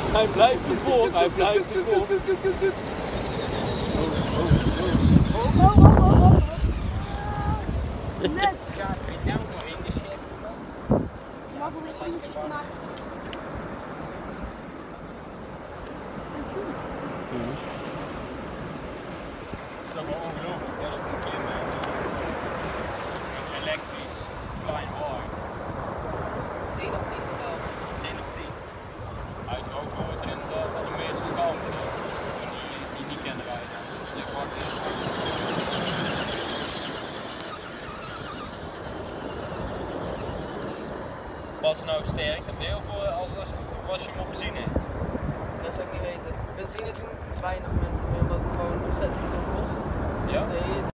Hij blijft ervoor, hij blijft ervoor. Net! Gaat er nou nog in de shit? Ze mag weer vriendjes te maken. Dat is toch wel ongelooflijk dat het een keer met elektrisch klein wagen. 1 op 10 snel. 1 op 10. Hij is ook nooit in de meeste schaamte die niet kennen rijden. Dus ik wacht eerst. Was nou sterk een deel voor als je hem op benzine hebt? Dat zou ik niet weten. Benzine doen weinig mensen meer omdat het gewoon ontzettend veel kost. Ja?